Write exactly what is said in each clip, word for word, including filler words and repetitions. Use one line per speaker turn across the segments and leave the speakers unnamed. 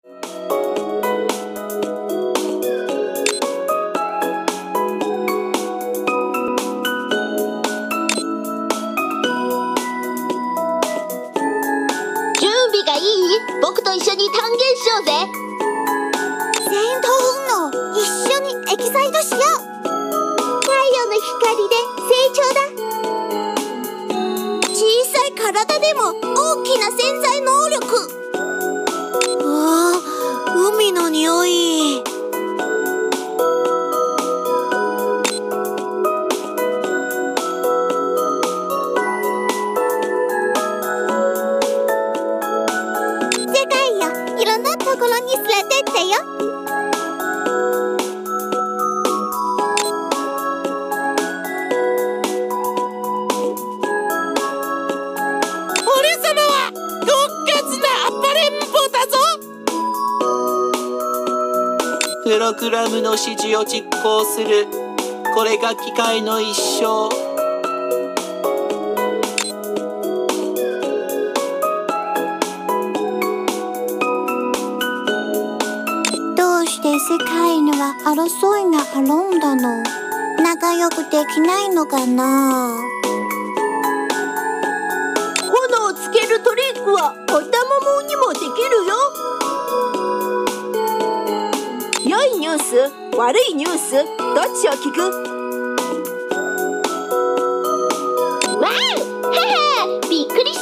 準備がいい？僕と一緒に単元しようぜ。
戦闘本能、一緒にエキサイトしよう。
太陽の光で成長だ。
小さい体でも大きな潜在能力。うわあ、海の匂い。世界よ、いろんなところに連れてってよ。
プログラムの指示を実行する。これが機械の一生。
どうして世界には争いがあるんだの。仲良くできないのかな。
炎をつけるトリックはおたまもんにもできるよ。良いニュース、悪いニュース、どっちを聞く？わあ、はは、びっくりした。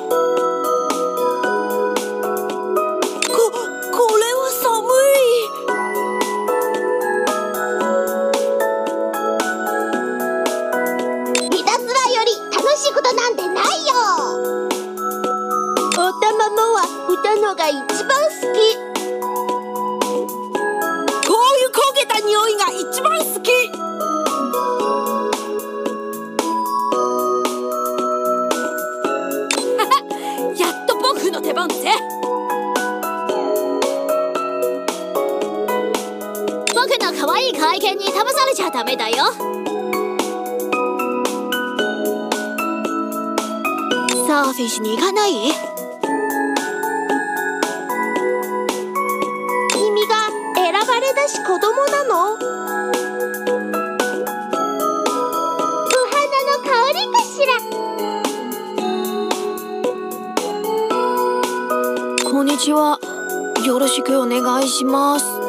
こ、これは寒
い。いたずらより楽しいことなんてないよ。おたまもんは歌のが一番好き。
匂いが一番好き。やっと僕の出番ぜ。
僕の可愛い会見に騙されちゃダメだよ。サーフィンしに行かない？君が選ばれだし子供なの？お花の香りかしら。
こんにちは。よろしくお願いします。